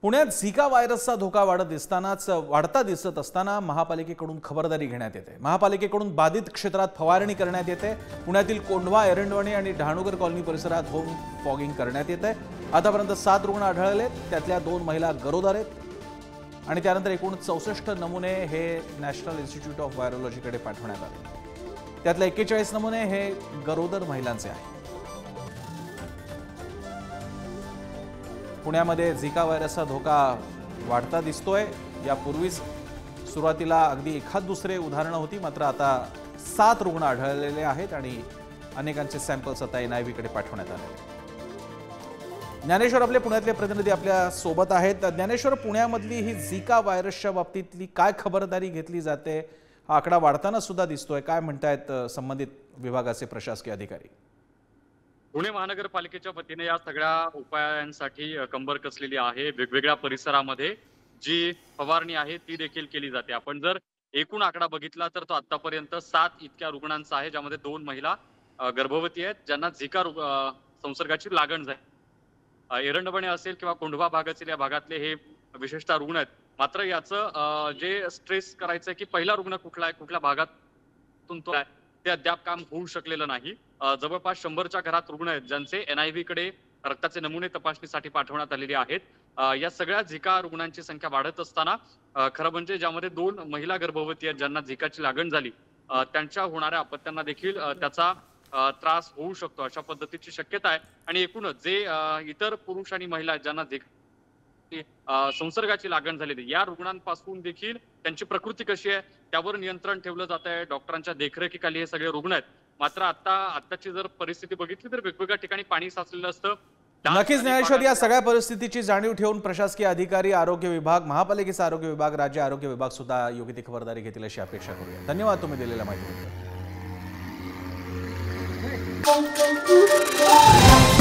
पुण्यात झिका व्हायरसचा धोका वाढता दिसत असताना महापालिकेकडून खबरदारी घेण्यात येते। महापालिकेकडून बाधित क्षेत्रात फवारणी करण्यात येते। पुण्यातील कोंढवा, एरंडवणे आणि डहाणूकर कॉलनी परिसरात होम फॉगिंग करण्यात येते। आतापर्यंत 7 रुग्ण आढळले, त्यातल्या 2 महिला गरोदर आहेत आणि त्यानंतर एकूण 64 नमुने हे नॅशनल इन्स्टिट्यूट ऑफ व्हायरोलॉजीकडे पाठवण्यात आले। त्यातले 41 नमुने हे गरोदर महिलांचे आहेत। पुण्यामध्ये झिका व्हायरसचा धोका वाढता दिसतोय। यापूर्वीच सुरुवातीला अगदी एखाद दुसरे उदाहरण होती, मात्र आता 7 रुग्ण आढळलेले आहेत आणि अनेकांचे सॅम्पल्स आता NIV कडे पाठवण्यात आले। ज्ञानेश्वर आपले पुण्यातले प्रतिनिधी आपल्या सोबत आहेत। ज्ञानेश्वर, पुण्यामधली ही झिका व्हायरसच्या बाबतीतली काय खबरदारी घेतली जाते? हा आकडा वाढताना सुद्धा दिसतोय, काय म्हणतायत संबंधित विभागाचे प्रशासकीय अधिकारी? पुणे महानगरपालिकेच्या वतीने या सगळ्या उपायांसाठी कंबर कसलेली आहे। वेगवेगळ्या परिसरामध्ये जी फवारणी आहे ती देखील केली जाते। आपण जर एकूण आकडा बघितला तर तो आतापर्यंत 7 इतक्या रुग्णांचा आहे, ज्यामध्ये 2 महिला गर्भवती आहेत, ज्यांना झिका संसर्गाची लागण झाली। एरंडवणे असेल किंवा कोंढवा भाग असेल, या भागातले हे विशेषतः रुग्ण आहेत। मात्र याचं जे स्ट्रेस करायचं की पहिला रुग्ण कुठला आहे, कुठल्या भागातून तो आहे, ते अद्याप काम होऊ शकलेलं नाही। जवळपास 100च्या घरात रुग्ण आहेत, ज्यांचे NIV कडे रक्ताचे नमुने तपासणीसाठी पाठवण्यात आलेले आहेत। या सगळ्या झिका रुग्णांची संख्या वाढत असताना खरं म्हणजे ज्यामध्ये 2 महिला गर्भवती आहेत, ज्यांना झिकाची लागण झाली, त्यांच्या होणाऱ्या अपत्यांना देखील त्याचा त्रास होऊ शकतो, अशा पद्धतीची शक्यता आहे। आणि एकूणच जे इतर पुरुष आणि महिला ज्यांना संसर्गाची लागण झालेली, या रुग्णांपासून देखील त्यांची प्रकृती कशी आहे त्यावर नियंत्रण ठेवलं जात आहे। डॉक्टरांच्या देखरेखीखाली हे सगळे रुग्ण आहेत। मात्र आताची जर परिस्थिती बघितली तर वेगवेगळ्या ठिकाणी पाणी साचलेलं असतं। नक्कीच ज्ञानेश्वर, या सगळ्या परिस्थितीची जाणीव ठेवून प्रशासकीय अधिकारी, आरोग्य विभाग, महापालिकेचा आरोग्य विभाग, राज्य आरोग्य विभाग सुद्धा योग्य ती खबरदारी घेतील अशी अपेक्षा करूया। धन्यवाद तुम्ही दिलेल्या माहितीबद्दल।